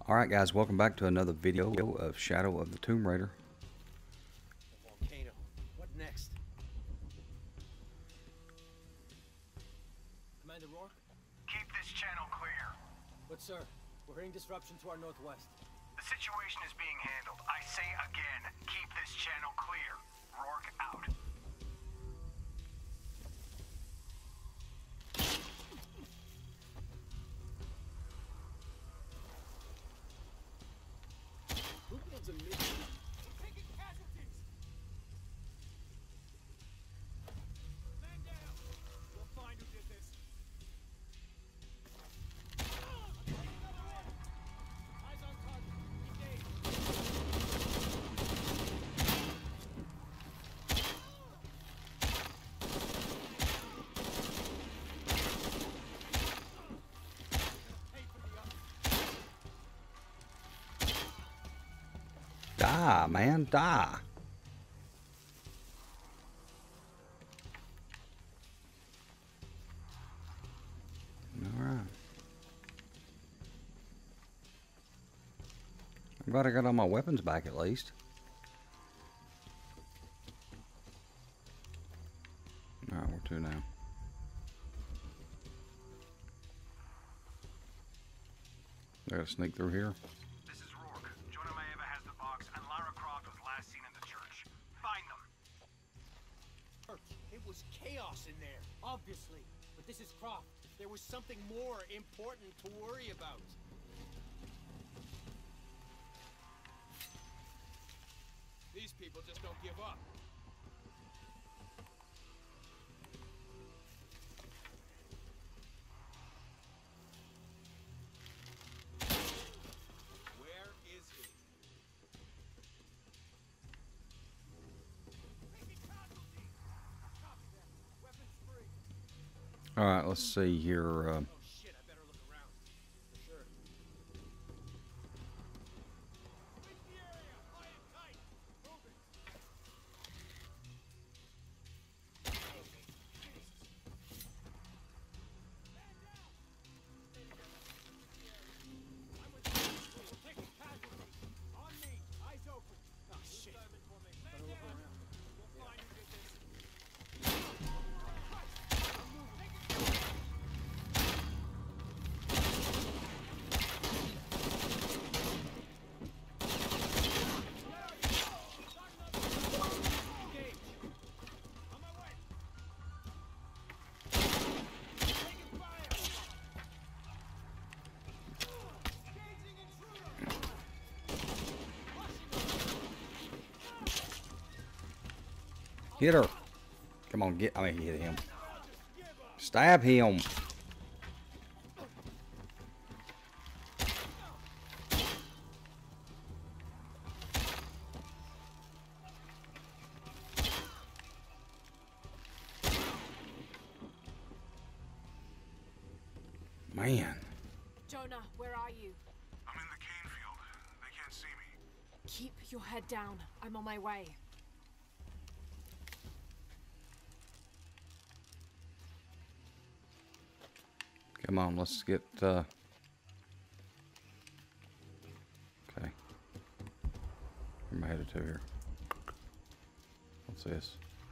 Alright guys, welcome back to another video of Shadow of the Tomb Raider. The volcano. What next? Commander Rourke? Keep this channel clear. But sir, we're hearing disruption to our northwest. The situation is being handled. I say again, keep this channel clear. Rourke out. Who builds a mission? Taking casualties. Man down. We'll find who did this. Eyes on target. Engage. Pay for the up. Die, man, die. Alright. I'm glad I got all my weapons back at least. Alright, where to now? I gotta sneak through here. This is Rourke. Jonah Maeva has the box, and Lara Croft was last seen in the church. Find them. It was chaos in there, obviously. But this is Croft. There was something more important to worry about. These people just don't give up. Where is he? Alright, let's see here. Oh shit, I better look around. For sure. Reach the area, high and tight. Move it. Man down. I'm with you. Taking casualties. On me. Eyes open. Oh shit. Man Better look down. around. We'll find who did this. Engage. On my way. Taking fire. Engaging intruder. Hit her. Come on, hit him. Stab him. Man. Jonah, where are you? I'm in the cane field. They can't see me. Keep your head down. I'm on my way. Come on, let's get, okay. Where am I headed to here? What's this?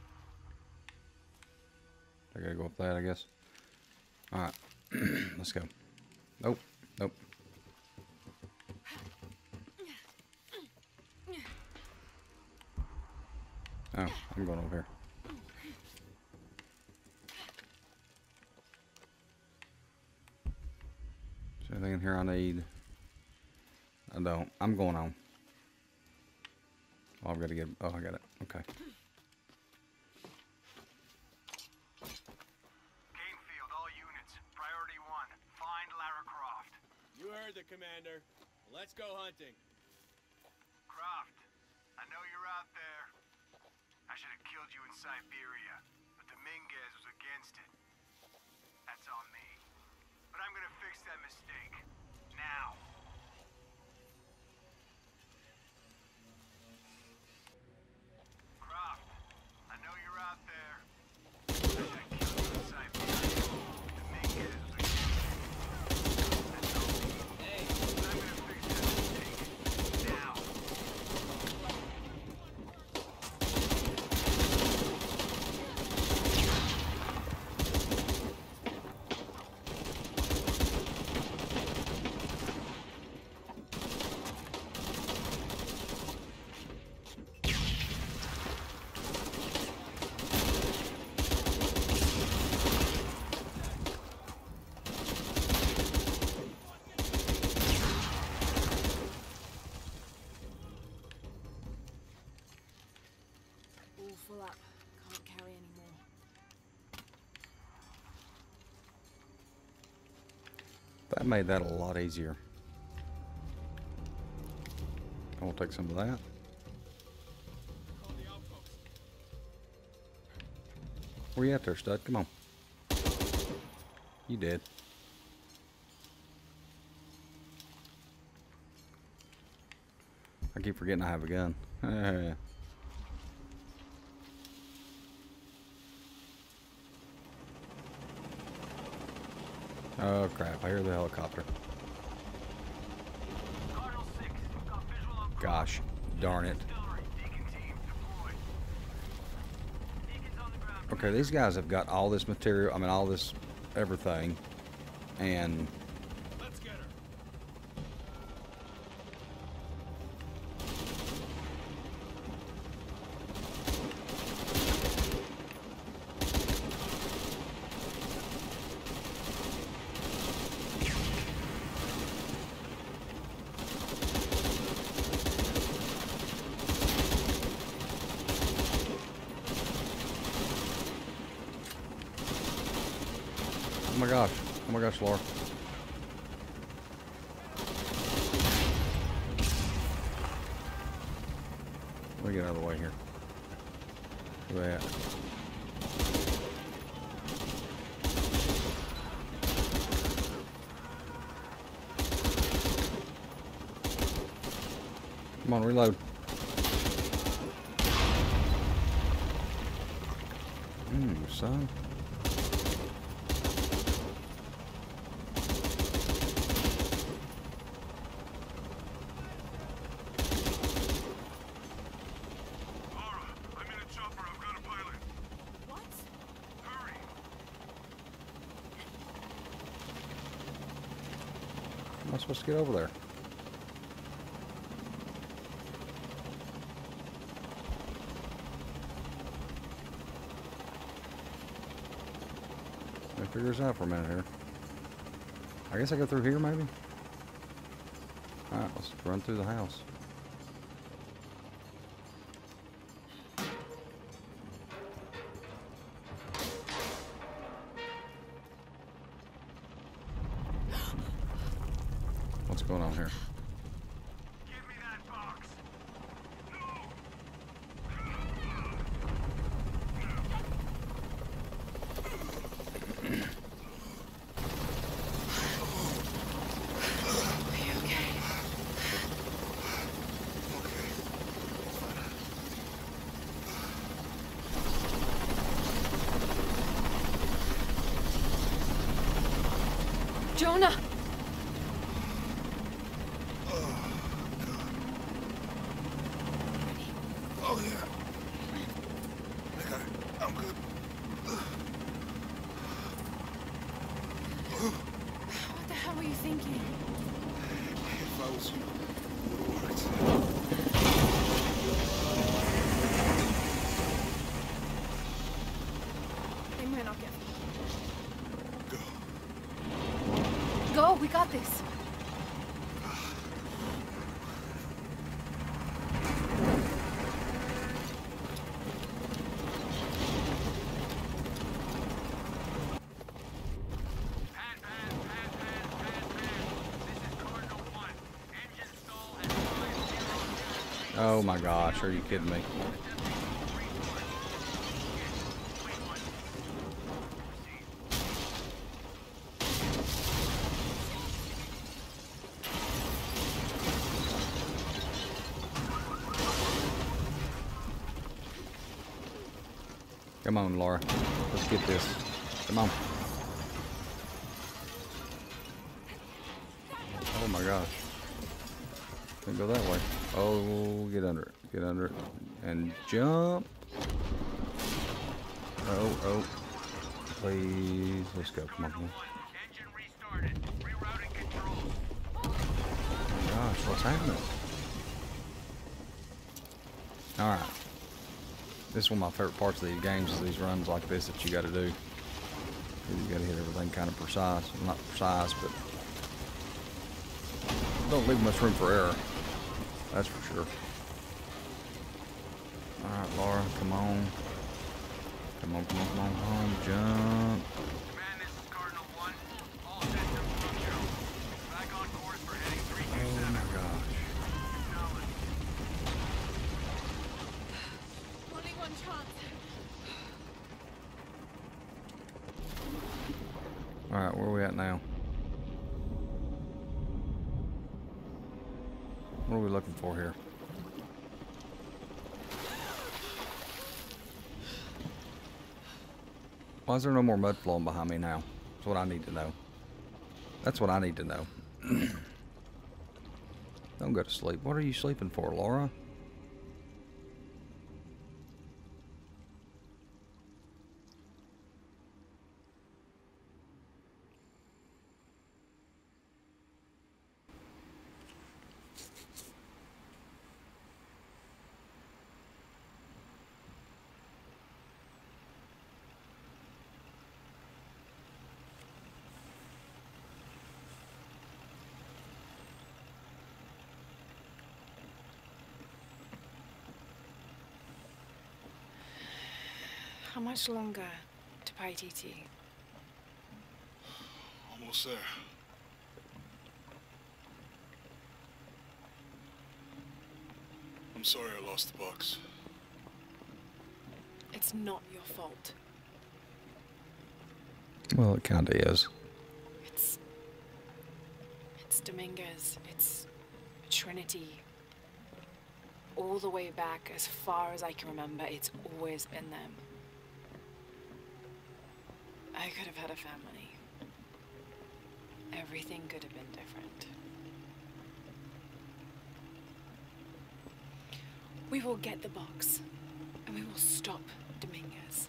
I gotta go up that, I guess. Alright, let's go. Nope, nope. Oh, I'm going over here. Is there anything in here I need? I don't. I'm going on. Oh, I've got to get. Oh, I got it. Okay. Cane field, all units. Priority 1. Find Lara Croft. You heard the commander. Let's go hunting. Croft, I know you're out there. I should have killed you in Siberia, but Dominguez was against it. That's on me. But I'm gonna fix that mistake. Now. Croft, I know you're out there. I should have killed you in Siberia. Dominguez was against it. That's on me. Hey, But I'm gonna fix that That made that a lot easier. I'll take some of that. Where you at there, stud? Come on. You did. I keep forgetting I have a gun. Oh crap, I hear the helicopter. Gosh, darn it. Okay, these guys have got all this material, I mean all this everything, and Let's get her. oh my gosh, Laura. Let me get out of the way here. Where they at? Come on, reload. Son. How am I supposed to get over there? Let me figure this out for a minute here. I guess I go through here maybe? Alright, let's run through the house. What's going on here? Give me that box. Jonah! Oh yeah. I got it. I'm good. What the hell were you thinking? If I was you, it would have worked. They might not get me. Go. Go, we got this. Oh my gosh, are you kidding me? Come on, Laura. Let's get this. Come on. Oh my gosh. Can't go that way. Oh, get under it. Get under it. And jump. Oh, oh. Please. Let's go. Come on. Come on. Engine restarted. Rerouting controls. Oh my gosh, what's happening? Alright. This is one of my favorite parts of these games is these runs like this that you gotta do. You gotta hit everything kind of precise. Well, not precise, but don't leave much room for error. That's for sure. Alright, Laura, come on. Come on, come on, come on, come on. Jump. Man, this is Cardinal 1. All systems functional. Alright, where are we at now? What are we looking for here? Why is there no more mud flowing behind me now? That's what I need to know. That's what I need to know. Don't go to sleep. What are you sleeping for, Laura? How much longer to pay TT? Almost there. I'm sorry I lost the box. It's not your fault. Well, it kind of is. It's Dominguez. It's Trinity. All the way back, as far as I can remember, it's always been them. I could have had a family. Everything could have been different. We will get the box, and we will stop Dominguez.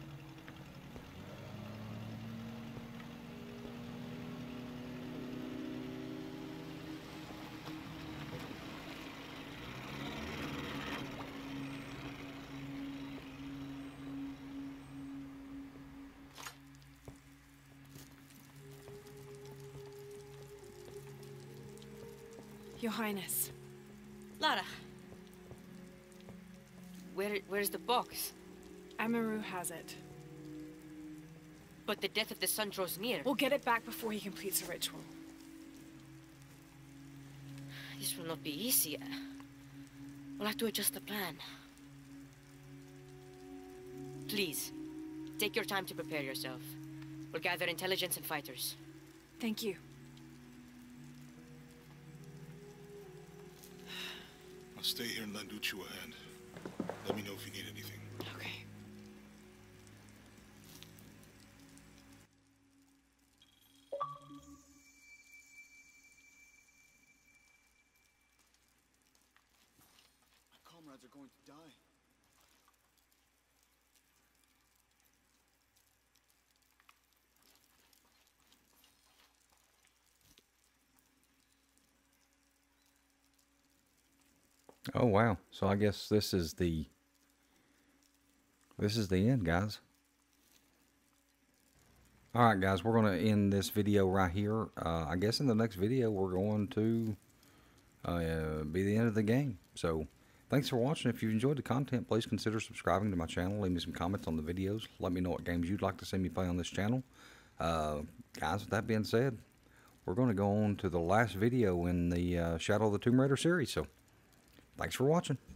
Your Highness. Lara. Where's the box? Amaru has it. But the death of the sun draws near. We'll get it back before he completes the ritual. This will not be easy. We'll have to adjust the plan. Please, take your time to prepare yourself. We'll gather intelligence and fighters. Thank you. I'll stay here and lend Uchu a hand. Let me know if you need anything. Okay. My comrades are going to die. Oh wow. So I guess this is the end, guys. Alright guys, we're going to end this video right here. I guess in the next video we're going to be the end of the game. So thanks for watching. If you enjoyed the content, please consider subscribing to my channel. Leave me some comments on the videos. Let me know what games you'd like to see me play on this channel. Guys, with that being said, we're going to go on to the last video in the Shadow of the Tomb Raider series. So thanks for watching.